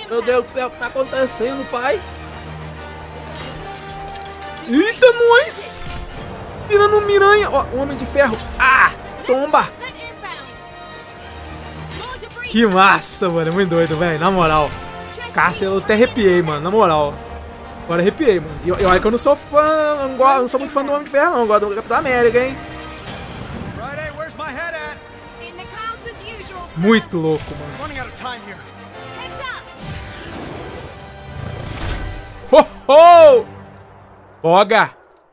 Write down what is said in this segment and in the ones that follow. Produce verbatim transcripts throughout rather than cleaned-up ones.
Meu Deus do céu, o que tá acontecendo, pai? Eita, nós! Mirando um miranha. Ó, um Homem de Ferro. Ah, tomba! Que massa, mano. É muito doido, velho. Na moral. Cássio, eu até arrepiei, mano. Na moral. Agora arrepiei, mano. E olha que eu não sou fã. Não, gosto, não sou muito fã do Homem de Ferro, não. Eu gosto do Capitão América, hein? Muito louco, mano. Ho, ho! Boga!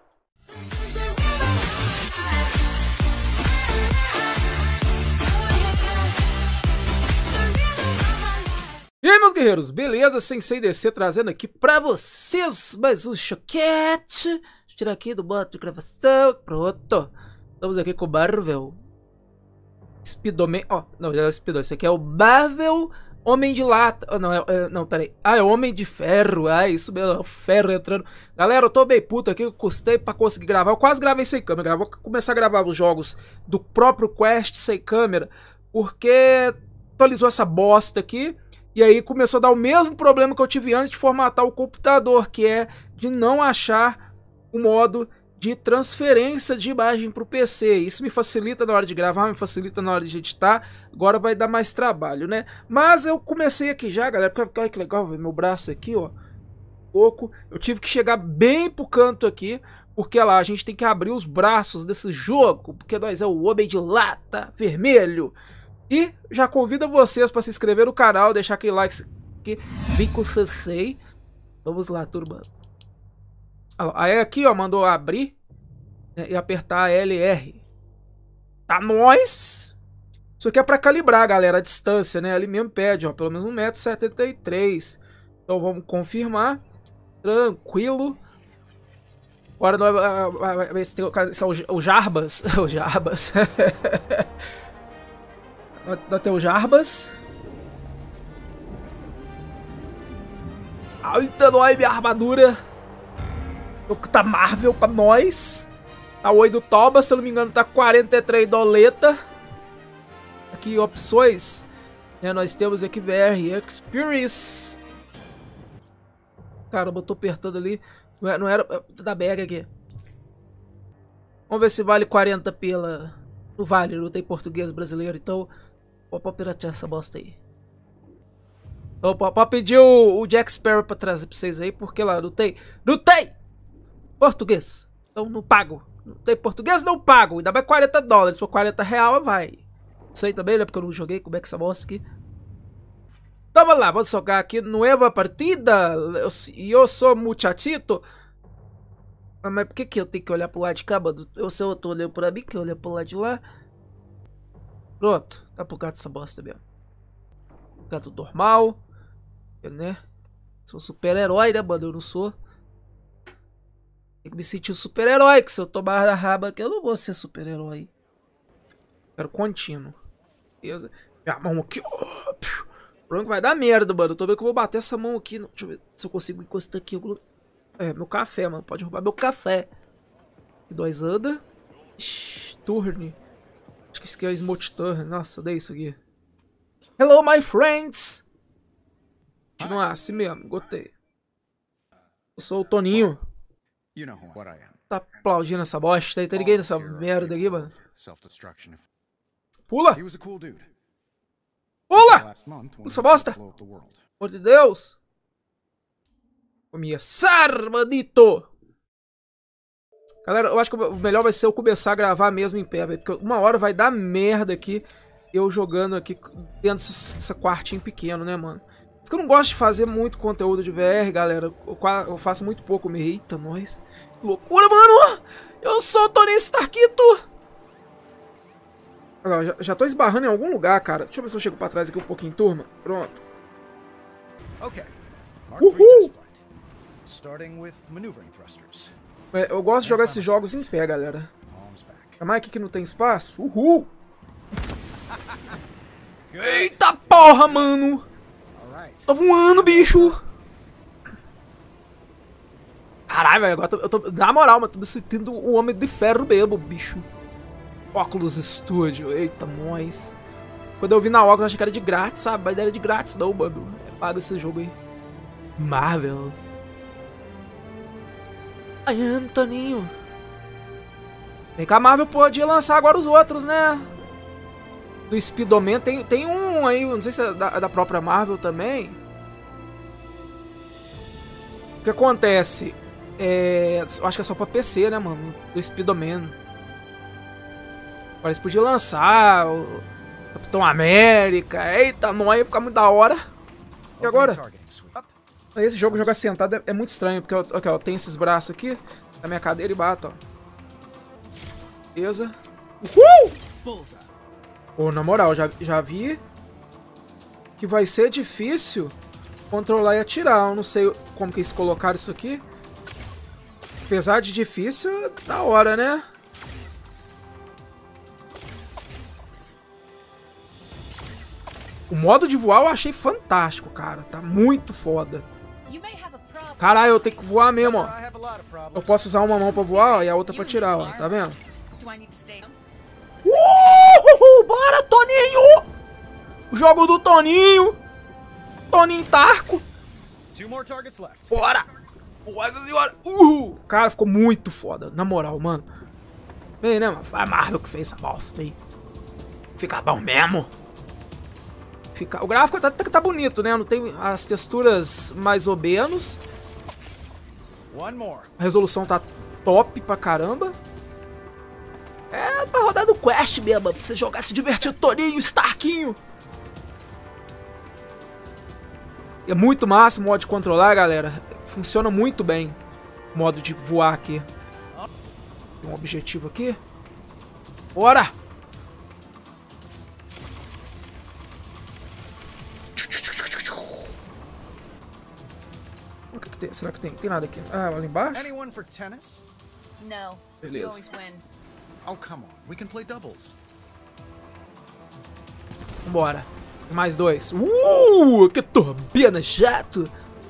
E aí, meus guerreiros, beleza? Sensei D C trazendo aqui pra vocês mais um choquete. Deixa eu tirar aqui do botão de gravação. Pronto. Estamos aqui com o Marvel Speedoman. Ó, oh, não, é o Speedoman. Esse aqui é o Marvel Homem de Lata. Oh, não, é, é, não, peraí. Ah, é Homem de Ferro. Ah, isso mesmo, é o Ferro entrando. Galera, eu tô bem puto aqui. Eu custei pra conseguir gravar. Eu quase gravei sem câmera. Eu vou começar a gravar os jogos do próprio Quest sem câmera, porque atualizou essa bosta aqui. E aí começou a dar o mesmo problema que eu tive antes de formatar o computador, que é de não achar o modo de transferência de imagem para o P C. Isso me facilita na hora de gravar, me facilita na hora de editar. Agora vai dar mais trabalho, né? Mas eu comecei aqui já, galera, porque olha que legal, meu braço aqui, ó. Louco. Eu tive que chegar bem pro canto aqui, porque lá a gente tem que abrir os braços desse jogo, porque nós é o Homem de Lata Vermelho. E já convido vocês para se inscrever no canal, deixar aquele like que vem com o Sensei. Vamos lá, turma. Aí aqui, ó, mandou abrir, né, e apertar L R. Tá nós! Isso aqui é para calibrar, galera, a distância, né? Ali mesmo pede, ó, pelo menos um metro e setenta e três. Então vamos confirmar. Tranquilo. Agora nós vai ver se tem o Jarbas. O Jarbas. Nós temos Jarbas. Eita, nós, minha armadura. Tá Marvel pra nós. A oi do Toba, se eu não me engano, tá quarenta e três doleta. Aqui, opções. É, nós temos aqui V R Experience. Caramba, eu tô apertando ali. Não era, não era da bag aqui. Vamos ver se vale quarenta pela. Não vale, não tem português brasileiro, então. Pode piratear essa bosta aí. Então, pode pedir o, o Jack Sparrow pra trazer pra vocês aí, porque lá não tem. Não tem! Português. Então não pago. Não tem português, não pago. Ainda mais quarenta dólares. Por quarenta reais vai. Não sei também, né? Porque eu não joguei. Como é que essa bosta aqui? Então vamos lá. Vamos jogar aqui nova partida. E eu, eu sou muchachito. Mas por que que eu tenho que olhar pro lado de cá, mano? Eu sei, eu tô olhando pra mim, que eu olho pro lado de lá. Pronto, tá por causa dessa bosta mesmo. Gato normal, né? Sou super-herói, né, mano? Eu não sou. Tem que me sentir um super-herói, que se eu tomar a raba aqui, eu não vou ser super-herói. Quero contínuo. Beleza? Minha mão aqui, ó. Pronto, vai dar merda, mano. Eu tô vendo que eu vou bater essa mão aqui. Deixa eu ver se eu consigo encostar aqui. É, meu café, mano. Pode roubar meu café. E dois anda. Ixi, turne. Acho que isso aqui é Smoke Turn. Nossa, dei isso aqui. Hello, my friends! Continuar assim mesmo, gostei. Eu sou o Toninho. Tá aplaudindo essa bosta aí, tá ligado nessa merda aqui, mano? Pula! Pula! Pula essa bosta! Pelo amor de Deus! Começar, manito! Galera, eu acho que o melhor vai ser eu começar a gravar mesmo em pé, velho. Porque uma hora vai dar merda aqui, eu jogando aqui dentro dessa, dessa quartinho pequeno, né, mano? Por isso que eu não gosto de fazer muito conteúdo de V R, galera. Eu, eu faço muito pouco. Me eita, nós. Que loucura, mano! Eu sou o Tony Starkito! Olha lá, já, já tô esbarrando em algum lugar, cara. Deixa eu ver se eu chego pra trás aqui um pouquinho, turma. Pronto. Uhul! Eu gosto de jogar esses jogos em pé, galera. Mas aqui que não tem espaço. Uhul! Eita porra, mano! Tô voando, bicho! Caralho, velho, agora eu tô, eu tô... Na moral, mano, tô me sentindo o Homem de Ferro mesmo, bicho. Óculos Studio, eita, nós. Quando eu vi na óculos, eu achei que era de grátis, sabe? Mas não era de grátis não, mano. Paga esse jogo aí. Marvel. Ai, Antoninho. Vem cá, a Marvel pode lançar agora os outros, né? Do Speedoman. Tem, tem um aí, não sei se é da, da própria Marvel também. O que acontece? É, eu acho que é só pra P C, né, mano? Do Speedoman. Parece que podia lançar o Capitão América. Eita, não ia ficar muito da hora. E agora? Esse jogo jogar sentado é, é muito estranho, porque ó, ó, tem esses braços aqui na minha cadeira e bato, ó. Beleza. Uhul! Pô, na moral, já, já vi que vai ser difícil controlar e atirar. Eu não sei como que eles colocaram isso aqui. Apesar de difícil, é da hora, né? O modo de voar eu achei fantástico, cara. Tá muito foda. Caralho, eu tenho que voar mesmo, ó. Eu posso usar uma mão pra voar ó, e a outra pra tirar, ó. Tá vendo? Uhul! Bora, Toninho! O jogo do Toninho! Toninho Tarco! Bora! Nossa senhora! Uhul! Cara, ficou muito foda. Na moral, mano. Bem, né, mano? Foi a Marvel que fez essa bosta aí. Fica bom mesmo. Fica... O gráfico tá, tá, tá bonito, né? Não tem as texturas mais ou menos. A resolução tá top pra caramba. É pra rodar do Quest mesmo, pra você jogar, se divertir, Toninho, Starquinho. É muito massa o modo de controlar, galera. Funciona muito bem o modo de voar aqui. Tem um objetivo aqui. Bora! O que, que tem? Será que tem? Tem nada aqui. Ah, lá embaixo? Beleza. Vambora. Mais dois. Uh, que turbina jato.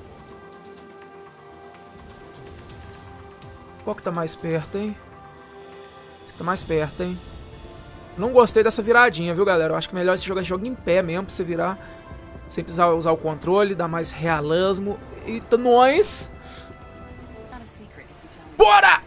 Qual que tá mais perto, hein? Esse que tá mais perto, hein? Não gostei dessa viradinha, viu, galera? Eu acho que é melhor você jogar esse jogo em pé mesmo, pra você virar sem precisar usar o controle, dar mais realismo. Eita, nós! Bora!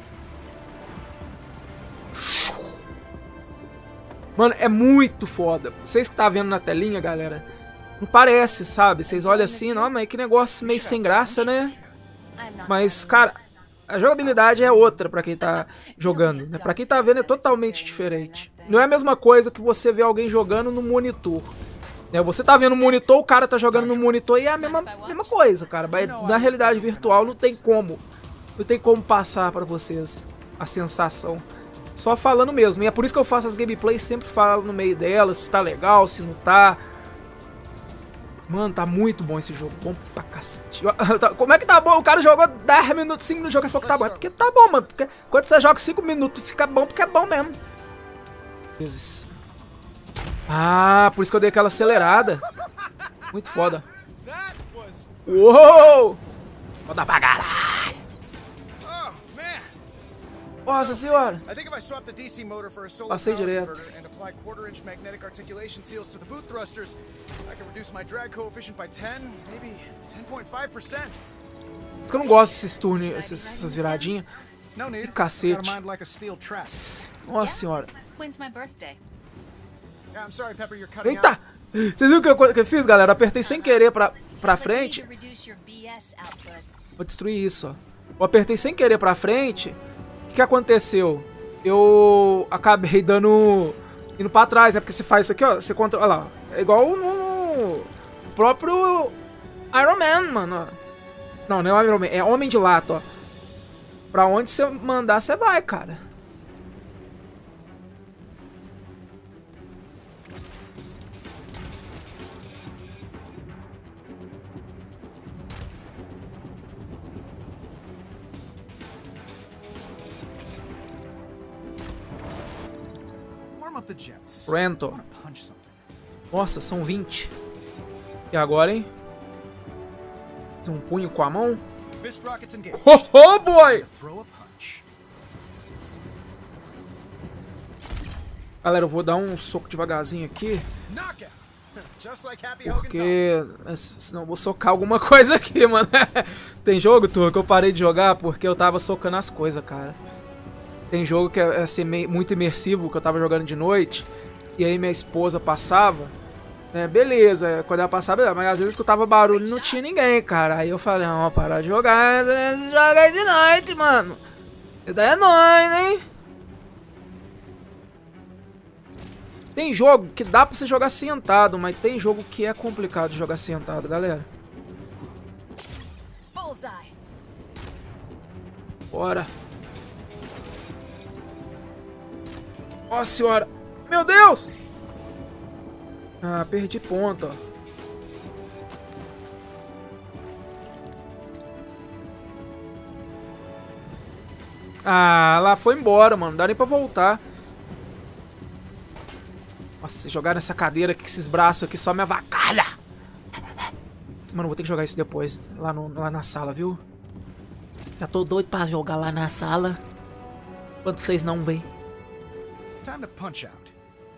Mano, é muito foda. Vocês que tá vendo na telinha, galera, não parece, sabe? Vocês olham assim, não, mas que negócio meio sem graça, né? Mas, cara, a jogabilidade é outra pra quem tá jogando, né? Pra quem tá vendo é totalmente diferente. Não é a mesma coisa que você ver alguém jogando no monitor. Né? Você tá vendo no monitor, o cara tá jogando no monitor e é a mesma, mesma coisa, cara. Mas na realidade virtual não tem como. Não tem como passar pra vocês a sensação. Só falando mesmo. E é por isso que eu faço as gameplays, sempre falo no meio delas, se tá legal, se não tá. Mano, tá muito bom esse jogo. Bom pra cacete. Como é que tá bom? O cara jogou dez minutos, cinco minutos, jogo e falou que tá bom. É porque tá bom, mano. Porque quando você joga cinco minutos, fica bom porque é bom mesmo. Ah, por isso que eu dei aquela acelerada. Muito foda. Uou! Foda pra caralho. Nossa senhora! Passei direto. Por que eu não gosto desses turnos, essas viradinhas. Que cacete. Nossa senhora. Eita! Vocês viram o que eu, que eu fiz, galera? Apertei sem querer pra, pra frente. Vou destruir isso, ó. Eu apertei sem querer pra frente. O que, que aconteceu? Eu acabei dando... indo pra trás, né? Porque você faz isso aqui, ó. Você controla... Olha lá. É igual no próprio Iron Man, mano. Não, não é Iron Man. É Homem de Lata, ó. Pra onde você mandar, você vai, cara. Rental. Nossa, são vinte. E agora, hein? Um punho com a mão. Oh, oh boy! Galera, eu vou dar um soco devagarzinho aqui. Porque senão eu vou socar alguma coisa aqui, mano. Tem jogo, turma, que eu parei de jogar porque eu tava socando as coisas, cara. Tem jogo que é assim, muito imersivo, que eu tava jogando de noite. E aí minha esposa passava. Né, beleza, quando ela passava, beleza, mas às vezes escutava barulho e não tinha ninguém, cara. Aí eu falei, não, parar de jogar. Joga aí de noite, mano. Isso daí é nóis, hein? Tem jogo que dá pra você jogar sentado, mas tem jogo que é complicado de jogar sentado, galera. Bora. Nossa senhora. Meu Deus. Ah, perdi ponto, ó. Ah, lá foi embora, mano. Não dá nem pra voltar. Nossa, jogar nessa cadeira com esses braços aqui só me avacalha. Mano, vou ter que jogar isso depois, lá, no, lá na sala, viu? Já tô doido pra jogar lá na sala. Enquanto vocês não veem. Time to punch out.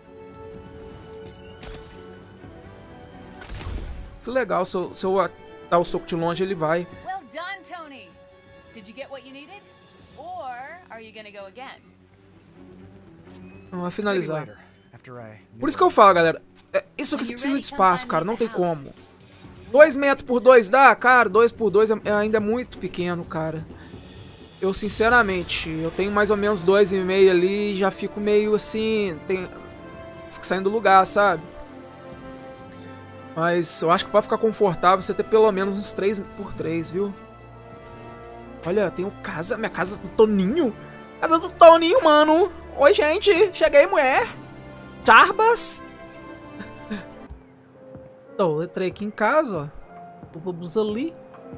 Que legal, se eu, se eu dar o soco de longe, ele vai. Well done, Tony. Did you get what you needed? Or are you gonna go again? Vamos finalizar. Por isso que eu falo, galera. É, isso aqui você precisa de espaço, cara. Não tem como. dois metros por dois dá? Cara, dois por dois é, é ainda muito pequeno, cara. Eu, sinceramente, eu tenho mais ou menos dois e meio ali e já fico meio assim... Tem, fico saindo do lugar, sabe? Mas eu acho que pra ficar confortável você ter pelo menos uns três por três, viu? Olha, tem o casa, minha casa do Toninho. Casa do Toninho, mano. Oi, gente. Cheguei, mulher. Jarbas. Então, eu entrei aqui em casa, ó. Vamos ali.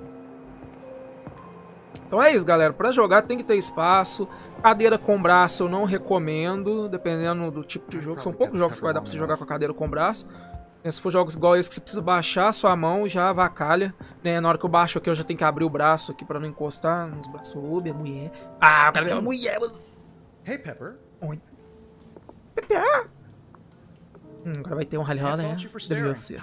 Então é isso, galera. Pra jogar tem que ter espaço. Cadeira com braço eu não recomendo, dependendo do tipo de jogo. São poucos jogos que vai dar pra você jogar com a cadeira com braço. Se for jogos igual esse que você precisa baixar a sua mão e já avacalha, né? Na hora que eu baixo aqui eu já tenho que abrir o braço aqui pra não encostar nos braços. Ô, minha mulher. Ah, eu quero ver a mulher, mano. Hey, Pepper. Oi. Pepper. Hum, agora vai ter um rally, né? Delícia.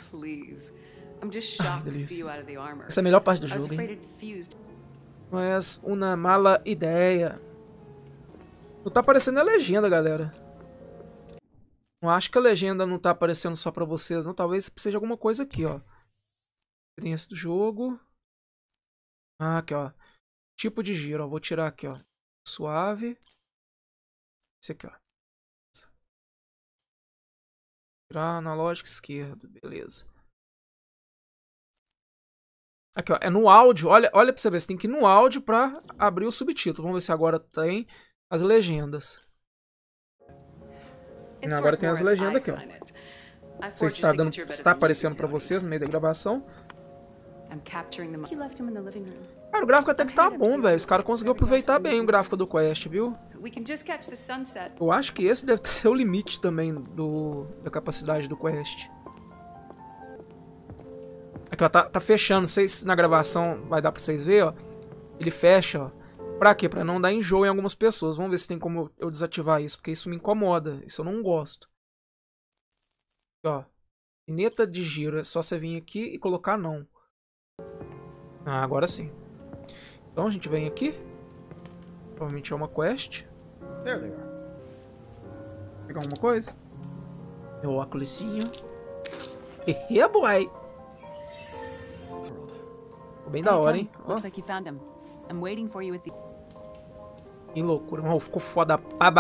Ai, delícia. Essa é a melhor parte do jogo, hein? Mas uma mala ideia. Não tá aparecendo a legenda, galera. Não acho que a legenda não tá aparecendo só pra vocês, não. Talvez seja alguma coisa aqui, ó. Experiência do jogo. Ah, aqui, ó. Tipo de giro, ó. Vou tirar aqui, ó. Suave. Esse aqui, ó. Tirar analógico esquerdo. Beleza. Aqui, ó. É no áudio. Olha, olha pra você ver. Você tem que ir no áudio pra abrir o subtítulo. Vamos ver se agora tem as legendas. Não, agora tem as legendas aqui, ó. Não sei se está, dando, está aparecendo pra vocês no meio da gravação. Cara, o gráfico até que tá bom, velho. Os caras conseguiram aproveitar bem o gráfico do Quest, viu? Eu acho que esse deve ser o limite também do, da capacidade do Quest. Aqui, ó, tá, tá fechando. Não sei se na gravação vai dar pra vocês verem, ó. Ele fecha, ó. Pra quê? Pra não dar enjoo em algumas pessoas. Vamos ver se tem como eu desativar isso, porque isso me incomoda. Isso eu não gosto. Aqui, ó. Pineta de giro. É só você vir aqui e colocar não. Ah, agora sim. Então a gente vem aqui. Provavelmente é uma quest. There they are. Pegar alguma coisa. Meu óculosinho. Hehe, boy. Ficou bem da hora, hein? Ó. Que loucura, mano. Ficou foda.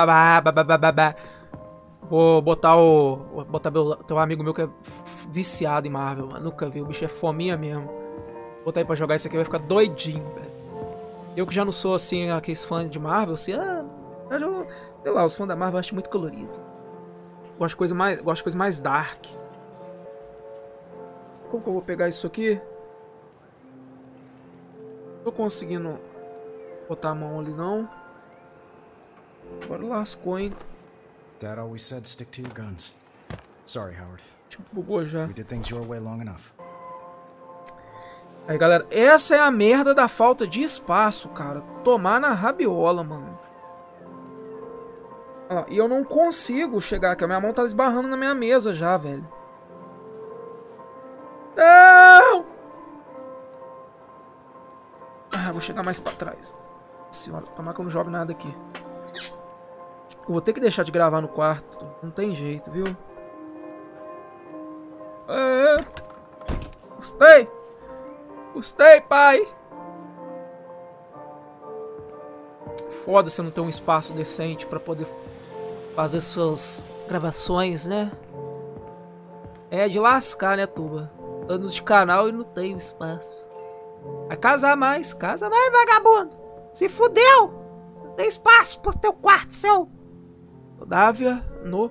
Vou botar o. Vou botar meu, teu amigo meu que é viciado em Marvel, mano. Nunca vi. O bicho é fominha mesmo. Vou botar aí pra jogar isso aqui, vai ficar doidinho, velho. Eu que já não sou assim, aqueles fãs de Marvel, assim, ah. Eu, sei lá, os fãs da Marvel eu acho muito colorido. Gosto de coisa mais, gosto de coisa mais dark. Como que eu vou pegar isso aqui? Tô conseguindo botar a mão ali, não. Agora lascou, hein? Dad always said stick to your guns. Sorry, Howard. Tipo, bugou já. We did things your way long enough. Aí, galera, essa é a merda da falta de espaço, cara. Tomar na rabiola, mano. Ó, e eu não consigo chegar aqui. A minha mão tá esbarrando na minha mesa já, velho. vou chegar mais pra trás. Senhora, tomara que eu não jogo nada aqui. Eu vou ter que deixar de gravar no quarto. Não tem jeito, viu? É. Gostei. Gostei, pai. Foda se eu não ter um espaço decente pra poder fazer suas gravações, né? É de lascar, né, Tuba? Anos de canal e não tenho espaço. Vai casar mais. Casa mais, vagabundo. Se fudeu. Não tem espaço pro teu quarto, seu. Dávia, no.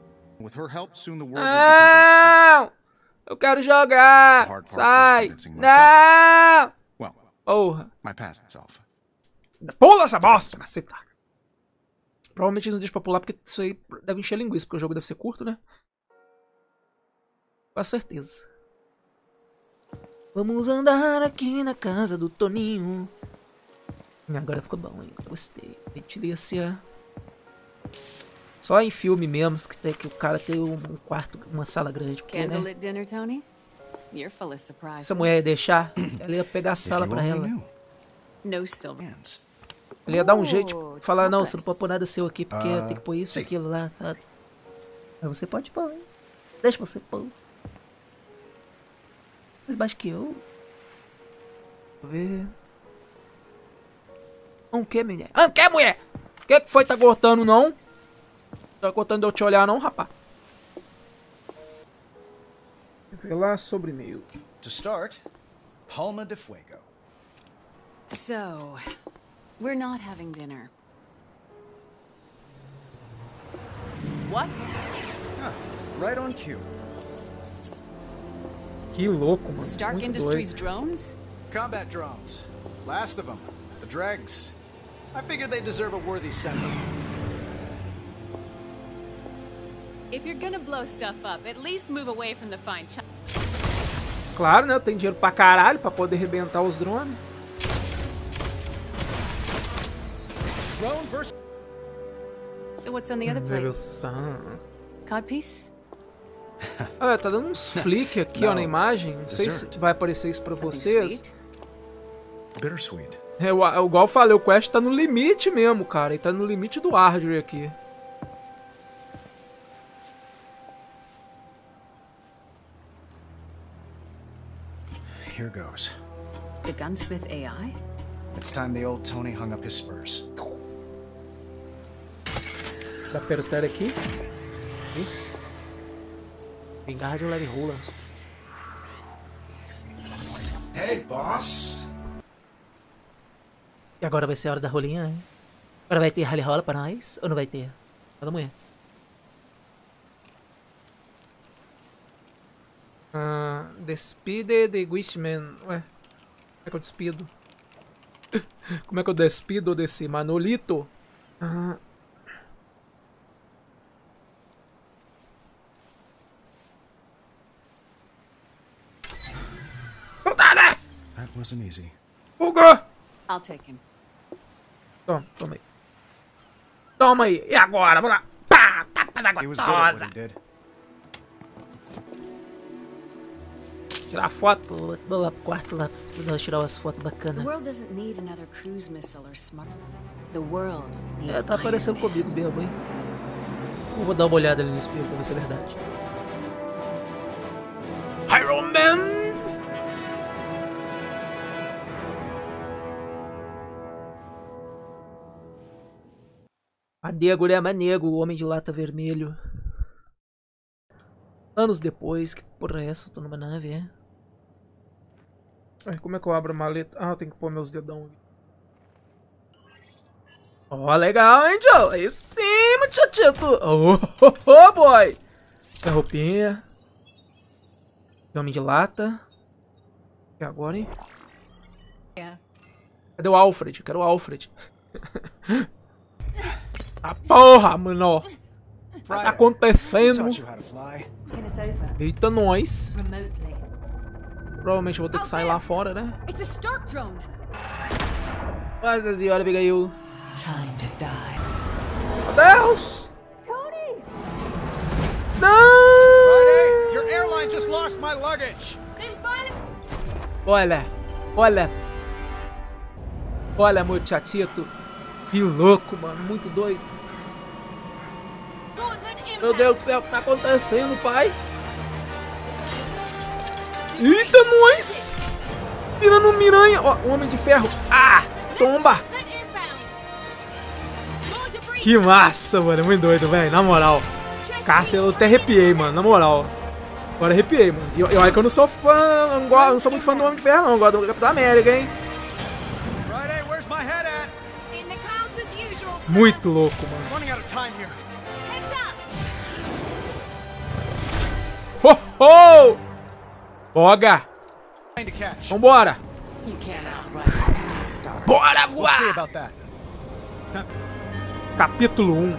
Não! Eu quero jogar. Sai. Não! Porra. Pula essa bosta, caceta. Provavelmente não deixa pra pular porque isso aí deve encher linguiça, porque o jogo deve ser curto, né? Com certeza. Vamos andar aqui na casa do Toninho. Agora ficou bom, hein? Gostei. Delícia. Só em filme mesmo que, tem, que o cara tem um quarto, uma sala grande. Porque, né? Dinner, Tony? You're full of surprises. Se a mulher ia deixar, ela ia pegar a sala pra ela. No silver. Ele ia dar um jeito de falar, não, você não pode pôr nada seu aqui, porque uh, tem que pôr isso e aquilo lá, sabe? Mas você pode pôr, hein? Deixa você pôr. Mais baixo que eu. Deixa eu ver. O que, mulher? Ah, que, mulher? O que que foi? Tá cortando, não? Tá cortando de eu te olhar, não, rapaz? Revelar sobre e-mail. To start, Palma de Fuego. So, we're not having dinner. What? Ah, right on cue. Que louco, mano. Stark Muito Industries doido. drones? Combat drones. Last of them. The dregs. I figured they deserve a worthy send-off. If you're gonna blow stuff up, at least move away from the fine china. Claro, né? Eu tenho dinheiro pra caralho pra poder arrebentar os drones. Drone versus... So what's on the other plate? San. Codpiece? Ah, tá dando uns flick aqui, ó, na imagem. Não sei se vai aparecer isso pra vocês. Bittersweet. É, o, é, igual eu falei, o Quest tá no limite mesmo, cara. Ele tá no limite do hardware aqui. Here goes. The gunsmith A I? It's time the old Tony hung up his spurs. Dá pra apertar aqui. Aqui. Vingardium Leve Rola. Hey, boss! E agora vai ser a hora da rolinha, hein? Agora vai ter rally rola pra nós? Ou não vai ter? Cada mulher. Ah, despide de Wishman. Ué, como é que eu despido? Como é que eu despido desse Manolito? Ah. That wasn't easy. Hugo! I'll take him. Toma, toma aí. Toma aí. E agora? Vamos lá. Pá, tapa da He was good at what gostosa. he did. Tirar foto. Vou lá pro quarto lá pra nós tirar umas fotos The bacanas. world doesn't need another cruise missile or smart. The world needs É, tá Iron aparecendo Man. comigo mesmo, hein? Eu vou dar uma olhada ali no espelho pra ver se é verdade. Iron Man! Manego, né? Manego, o Homem de Lata Vermelho. Anos depois, que porra é essa? Eu tô numa nave, é? Ai, como é que eu abro a maleta? Ah, eu tenho que pôr meus dedão aqui. Ó, oh, legal, hein, Joe? Aí sim, muchachito. Oh, oh, oh, boy. É roupinha. Homem de Lata. E agora, hein? Cadê o Alfred? Quero o Alfred. Ah, porra, mano. Tá acontecendo. Eita, nós. Provavelmente eu vou ter que sair lá fora, né? It's a Stark drone. Nossa senhora, Abigail. Time to die. Meu Deus! Tony! Não! Your airline just lost my luggage! Olha, olha. Olha, muchachito. Que louco, mano. Muito doido. Meu Deus do céu, o que tá acontecendo, pai? Eita, nós! Mirando um miranha. Ó, o Homem de Ferro. Ah, tomba. Que massa, mano. É muito doido, velho. Na moral. Cássia, eu até arrepiei, mano. Na moral. Agora arrepiei, mano. E olha que eu não sou fã, não, gosto, não sou muito fã do Homem de Ferro, não. Eu gosto do Capitão América, hein? Muito louco, mano. Ho, ho! Boga! Vambora! Bora voar! Capítulo um.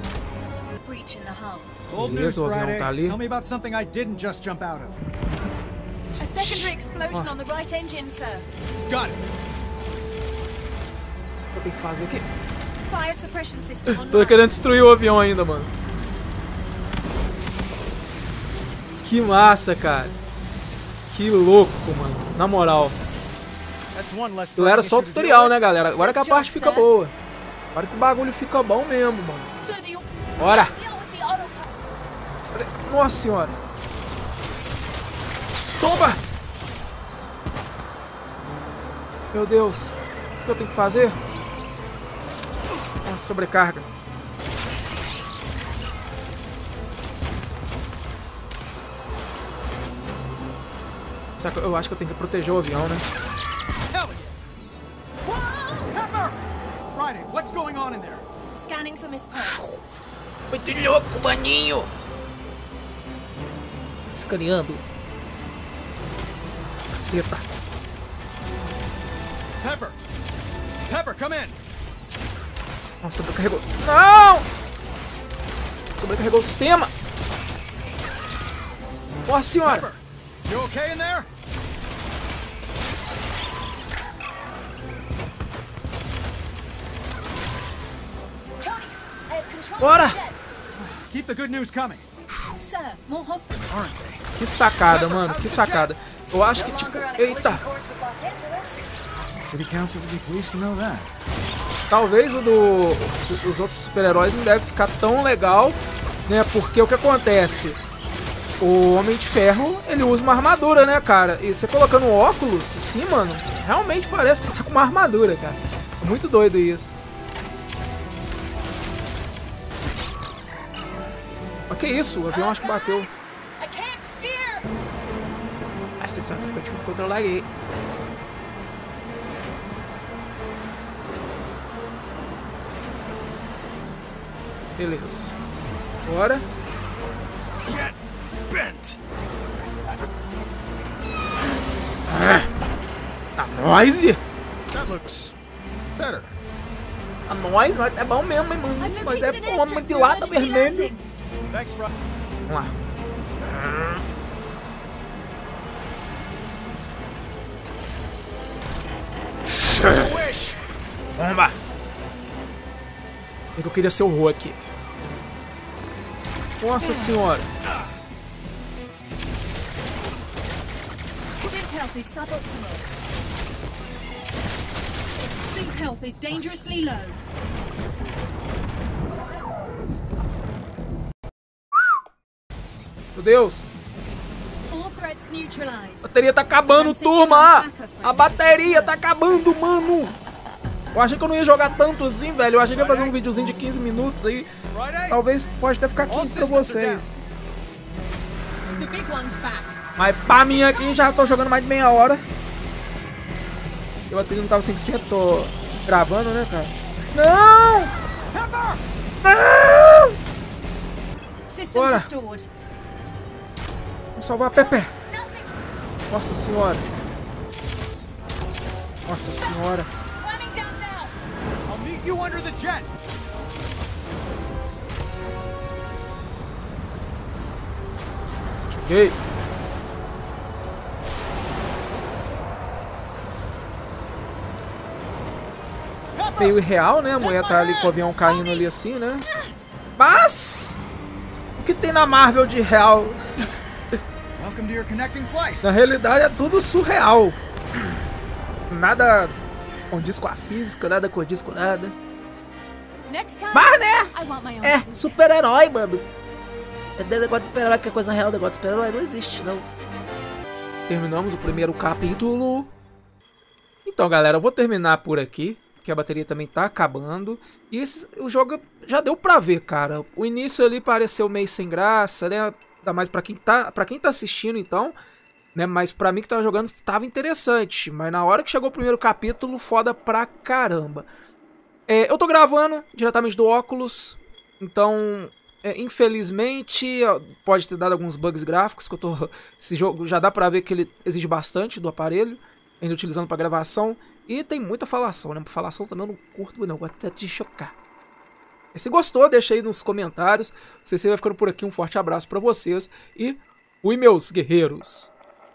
Beleza, o avião tá ali. Tell me about something I didn't just jump out of. A secondary explosion on the right engine, sir. Got it. O que eu tenho que fazer aqui? Fire suppression system Tô online. querendo destruir o avião ainda, mano. Que massa, cara. Que louco, mano. Na moral. That's one less Aquilo era só o issue to deal tutorial, with. né, galera? Agora que a parte fica boa. Agora que o bagulho fica bom mesmo, mano. Bora! Nossa senhora! Toma! Meu Deus! O que eu tenho que fazer? Uma sobrecarga. Só que eu acho que eu tenho que proteger o avião, né? Hell yeah. Pepper! Friday, what's going on in there? Scanning for Miss Pearl. Muito louco, maninho! Escaneando. Caceta. Pepper! Pepper, come in! Nossa, sobrecarregou. Não! Sobrecarregou o sistema. Nossa senhora! Pepper, you okay in there? Tony, I have control Bora! of the jet. Keep the good news coming. Sir, more hostiles. Aren't they? Que sacada, mano. Que sacada. Eu acho que, tipo... Eita! City Council would be pleased to know that. Talvez o do... Os outros super-heróis não deve ficar tão legal, né? Porque o que acontece? O Homem de Ferro, ele usa uma armadura, né, cara? E você colocando um óculos, assim, mano, realmente parece que você tá com uma armadura, cara. É muito doido isso. Mas que isso? O avião acho que bateu. I can't steer. Nossa senhora, fica difícil controlar aí. Beleza. Bora. Get bent! Ah, a nós? That looks better. A nós? Nós é bom mesmo, hein, mano. I've Mas located é an bom, airstrip de for lata emergency vermelho. landing. Thanks, Friday. Vamos lá. Wish! Bomba! É que eu queria ser o Hulk. Nossa senhora. Suit health is suboptimal. Suit health is dangerously low. Meu Deus. All threats A neutralized. bateria tá acabando, turma. A bateria tá acabando, mano. Eu achei que eu não ia jogar tanto assim, velho. Eu achei que ia fazer um videozinho de quinze minutos aí. Friday? Talvez pode até ficar quinze pra vocês. The big one's back. Mas pra mim aqui já tô jogando mais de meia hora. Eu até não tava cem por cento, tô gravando, né, cara? Não! Pepper! Não! System Bora. restored. Vamos salvar a Pepe. Nossa senhora. Nossa senhora. Climbing down now. I'll meet you under the jet! Cheguei. Meio irreal, né? A mulher tá ali com o avião caindo ali assim, né? Mas... o que tem na Marvel de real? Welcome to your connecting flight. Na realidade é tudo surreal. Nada Condiz com a física, nada condiz com nada. Next time, Mas, né? I want my own É, suit. super-herói, mano. É negócio de super-herói que é coisa real, negócio de super-herói não existe, não. Terminamos o primeiro capítulo. Então, galera, eu vou terminar por aqui, porque a bateria também tá acabando. E esse, o jogo já deu pra ver, cara. O início ali pareceu meio sem graça, né? Ainda mais pra quem tá, pra quem tá assistindo, então. Né? Mas pra mim que tava jogando, tava interessante. Mas na hora que chegou o primeiro capítulo, foda pra caramba. É, eu tô gravando diretamente do óculos. Então, é, infelizmente, pode ter dado alguns bugs gráficos. Que eu tô, esse jogo já dá pra ver que ele exige bastante do aparelho. Ainda utilizando pra gravação. E tem muita falação, né? Falação também eu não curto, não. Gosto até de chocar. E se gostou, deixa aí nos comentários. O C C vai ficando por aqui. Um forte abraço pra vocês. E fui, meus guerreiros.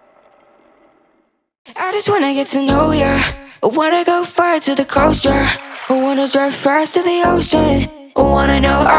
I just wanna get to know ya. I wanna go far to the coast, yeah. I wanna drive fast to the ocean. I wanna know